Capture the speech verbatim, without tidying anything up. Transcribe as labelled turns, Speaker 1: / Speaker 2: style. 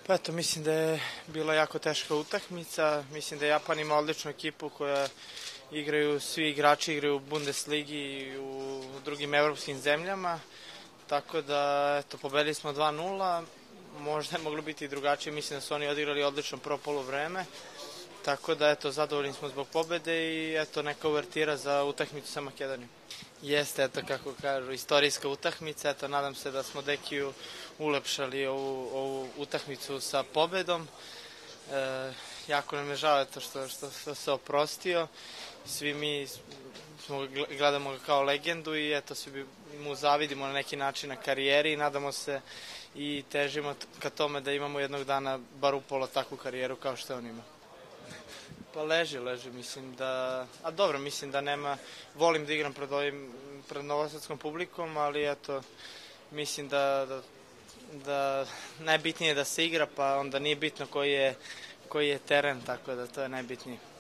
Speaker 1: Pa eto, mislim da je bila jako teška utakmica. Mislim da Japan ima odličnu ekipu koja igraju, svi igrači igraju u Bundesligi i u drugim evropskim zemljama. Tako da, eto, pobedili smo dva nula. Možda je moglo biti i drugačije. Mislim da su oni odigrali odlično prvo poluvreme. Tako da, eto, zadovoljni smo zbog pobede i, eto, neka uvertira za utakmicu sa Makedonijom. Jeste, eto, kako kažu, istorijska utakmica. Eto, nadam se da smo Dekiju ulepšali ovu, ovu utakmicu sa pobedom. E, jako nam je žao, eto, što, što, što se oprostio. Svi mi smo, gledamo ga kao legendu i, eto, svi mu zavidimo na neki način na karijeri i nadamo se i težimo ka tome da imamo jednog dana bar upola takvu karijeru kao što on ima. Pa leži, leži, mislim da, a dobro, mislim da nema, volim da igram pred ovim, pred novosadskom publikom, ali eto, mislim da, da, da najbitnije je da se igra, pa onda nije bitno koji je, koji je teren, tako da to je najbitnije.